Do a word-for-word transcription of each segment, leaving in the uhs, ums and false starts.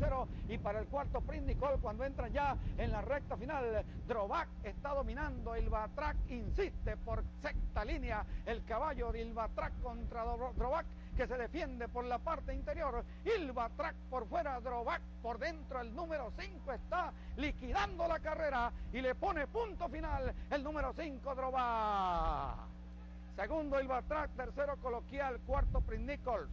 tercero y para el cuarto sprint Nicole cuando entran ya en la recta final. Drobak está dominando, Ilvatrac insiste por sexta línea, el caballo de Ilvatrac contra Drobak que se defiende por la parte interior, Ilvatrac por fuera, Drobak por dentro, el número cinco está liquidando la carrera y le pone punto final el número cinco Drobak. Segundo Ilvatrac, tercero Coloquial, cuarto Prince Nichols.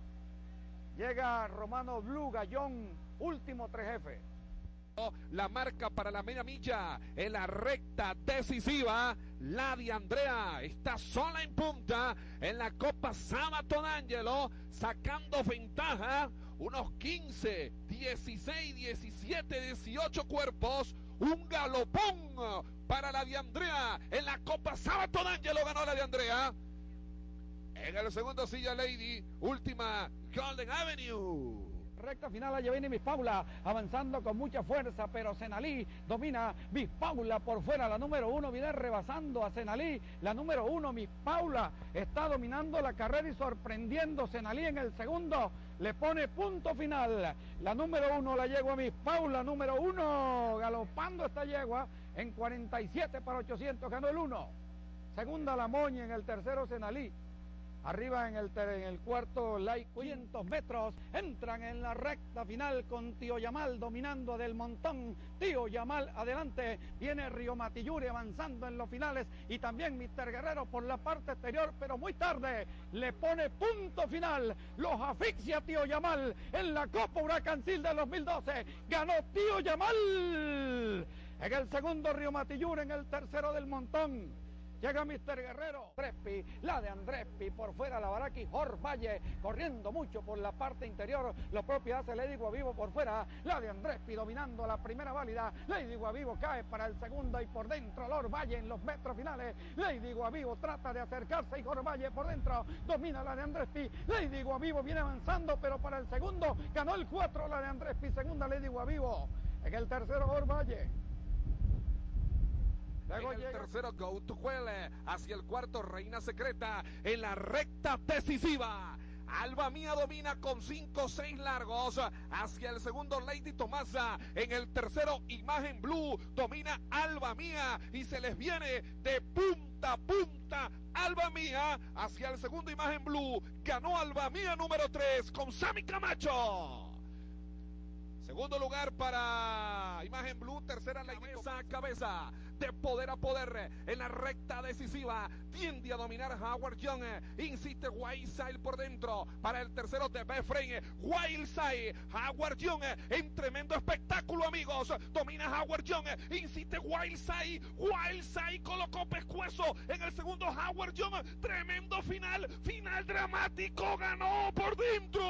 Llega Romano Blue, Gallón, último tres F. La marca para la media milla en la recta decisiva. La de Andrea está sola en punta en la Copa Sabato d'Angelo, sacando ventaja unos quince, dieciséis, diecisiete, dieciocho cuerpos. Un galopón para la de Andrea en la Copa Sabato d'Angelo, ganó la de Andrea. En el segundo Silla Lady, última Golden Avenue. Recta final, allá viene Miss Paula, avanzando con mucha fuerza, pero Senalí domina. Miss Paula por fuera, la número uno viene rebasando a Senalí, la número uno, Miss Paula, está dominando la carrera y sorprendiendo. Senalí en el segundo, le pone punto final, la número uno, la yegua Miss Paula, número uno, galopando esta yegua, en cuarenta y siete para ochocientos, ganó el uno. Segunda La Moña, en el tercero Senalí. Arriba en el, en el cuarto, Light quinientos metros, entran en la recta final con Tío Yamal dominando del montón. Tío Yamal adelante, viene Río Matilluri avanzando en los finales y también mister Guerrero por la parte exterior, pero muy tarde le pone punto final. Los asfixia Tío Yamal en la Copa Huracancil de dos mil doce. Ganó Tío Yamal. En el segundo Río Matilluri, en el tercero del montón. Llega mister Guerrero, Andrespi, la de Andrespi, por fuera la Baraki, Jorge Valle, corriendo mucho por la parte interior, lo propio hace Lady Guavivo por fuera, la de Andrespi dominando la primera válida, Lady Guavivo cae para el segundo y por dentro Lord Valle en los metros finales, Lady Guavivo trata de acercarse y Jorge Valle por dentro, domina la de Andrespi, Lady Guavivo viene avanzando pero para el segundo, ganó el cuatro la de Andrespi, segunda Lady Guavivo, en el tercero Jorge Valle. Luego en el llega... tercero, Go to Huele, hacia el cuarto, Reina Secreta, en la recta decisiva. Alba Mía domina con cinco o seis largos, hacia el segundo Lady Tomasa, en el tercero Imagen Blue, domina Alba Mía y se les viene de punta a punta Alba Mía, hacia el segundo Imagen Blue, ganó Alba Mía número tres con Sammy Camacho. Segundo lugar para Imagen Blue, tercera la cabeza a cabeza, de poder a poder en la recta decisiva, tiende a dominar Howard Young, insiste Wildside por dentro, para el tercero de Beframe, Wildside, Howard Young, en tremendo espectáculo amigos, domina Howard Young, insiste Wildside, Wildside colocó pescuezo en el segundo Howard Young, tremendo final, final dramático, ganó por dentro,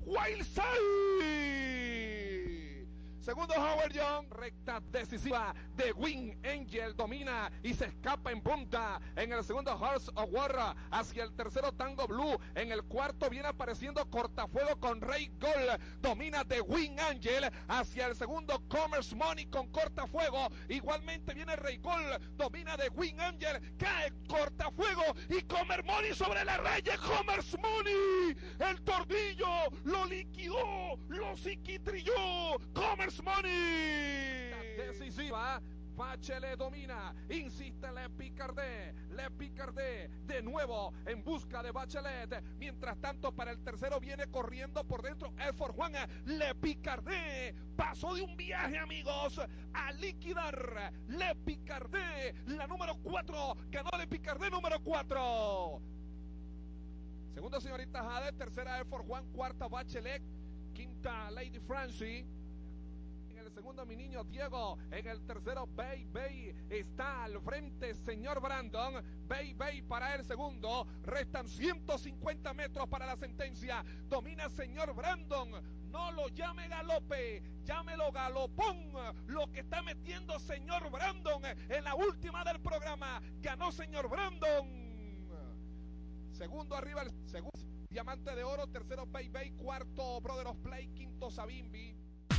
Wildside. Segundo Howard Young, recta decisiva de Wing Angel, domina y se escapa en punta. En el segundo Horse of War, hacia el tercero Tango Blue. En el cuarto viene apareciendo Cortafuego con Rey Gold, domina de Wing Angel. Hacia el segundo Commerce Money con Cortafuego. Igualmente viene Rey Gold, domina de Wing Angel. Cae Cortafuego y Commerce Money sobre la raya. Commerce Money, el tordillo, lo liquidó, lo psiquitrilló. Commerce Money decisiva, Bachelet domina, insiste Le Picardé, Le Picardé de nuevo en busca de Bachelet, mientras tanto para el tercero viene corriendo por dentro Effort Juan, Le Picardé pasó de un viaje amigos a liquidar, Le Picardé, la número cuatro, ganó Le Picardé número cuatro. Segundo señorita Jade, tercera Effort Juan, cuarta Bachelet, quinta Lady Francie. El segundo mi niño Diego, en el tercero Bay Bay está al frente señor Brandon, Bay Bay para el segundo, restan ciento cincuenta metros para la sentencia, domina señor Brandon, no lo llame galope, llámelo galopón, lo que está metiendo señor Brandon en la última del programa, ganó señor Brandon, segundo arriba el segundo Diamante de Oro, tercero Bay Bay, cuarto Brother of Play, quinto Sabimbi.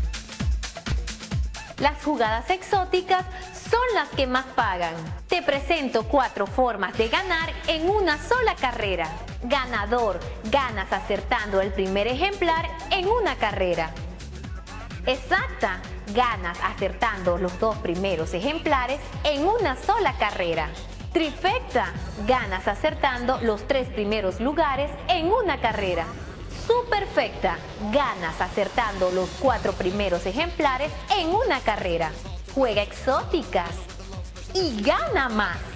Las jugadas exóticas son las que más pagan. Te presento cuatro formas de ganar en una sola carrera. Ganador, ganas acertando el primer ejemplar en una carrera. Exacta, ganas acertando los dos primeros ejemplares en una sola carrera. Trifecta, ganas acertando los tres primeros lugares en una carrera. Superfecta, ganas acertando los cuatro primeros ejemplares en una carrera. Juega exóticas y gana más.